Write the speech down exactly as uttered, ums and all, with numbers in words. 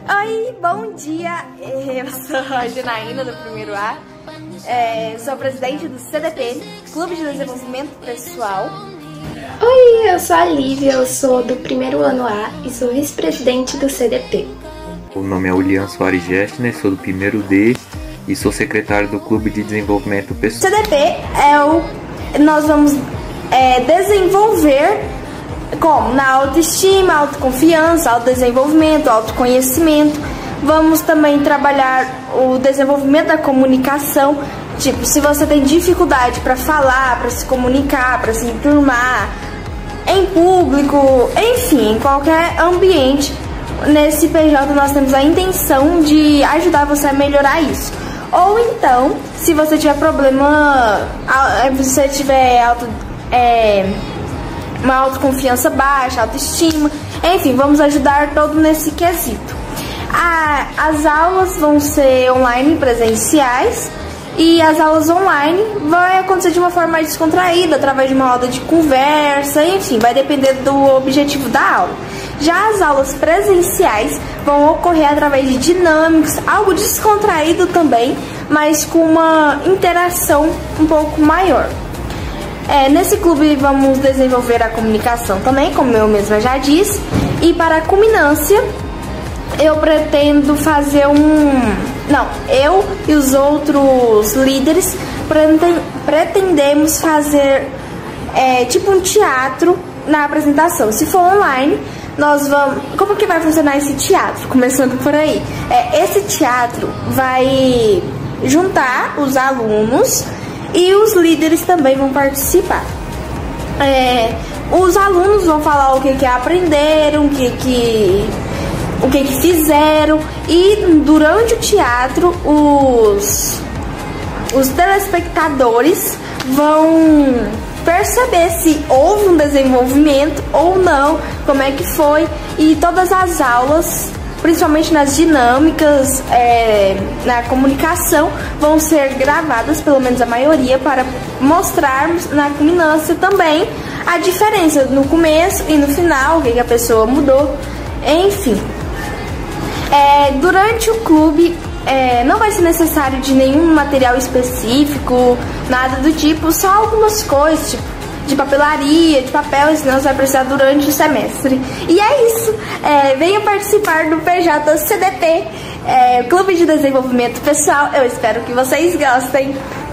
Oi, bom dia! Eu sou a Janaína do primeiro A, é, sou a presidente do C D P, Clube de Desenvolvimento Pessoal. Oi, eu sou a Lívia, eu sou do primeiro ano A e sou vice-presidente do C D P. O nome é Ulian Soares Gestner, sou do primeiro D e sou secretário do Clube de Desenvolvimento Pessoal. C D P é o... nós vamos é, desenvolver como? Na autoestima, autoconfiança, autodesenvolvimento, autoconhecimento. Vamos também trabalhar o desenvolvimento da comunicação. Tipo, se você tem dificuldade para falar, para se comunicar, para se enturmar, em público, enfim, em qualquer ambiente, nesse P J nós temos a intenção de ajudar você a melhorar isso. Ou então, se você tiver problema, se você tiver auto... É, uma autoconfiança baixa, autoestima, enfim, vamos ajudar todo nesse quesito. A, as aulas vão ser online presenciais e as aulas online vão acontecer de uma forma mais descontraída, através de uma roda de conversa, enfim, vai depender do objetivo da aula. Já as aulas presenciais vão ocorrer através de dinâmicas, algo descontraído também, mas com uma interação um pouco maior. É, nesse clube vamos desenvolver a comunicação também, como eu mesma já disse. E para a culminância, eu pretendo fazer um... Não, eu e os outros líderes pretendemos fazer é, tipo um teatro na apresentação. Se for online, nós vamos... Como que vai funcionar esse teatro? Começando por aí. É, esse teatro vai juntar os alunos e os líderes também vão participar. É, os alunos vão falar o que que aprenderam, o que que, o que que fizeram, e durante o teatro os, os telespectadores vão perceber se houve um desenvolvimento ou não, como é que foi, e todas as aulas, principalmente nas dinâmicas, é, na comunicação, vão ser gravadas, pelo menos a maioria, para mostrarmos na culminância também a diferença no começo e no final, o que, que a pessoa mudou, enfim. É, durante o clube, é, não vai ser necessário de nenhum material específico, nada do tipo, só algumas coisas, tipo de papelaria, de papel, isso nós vai precisar durante o semestre. E é isso, é, venha participar do P J C D P, é, Clube de Desenvolvimento Pessoal. Eu espero que vocês gostem.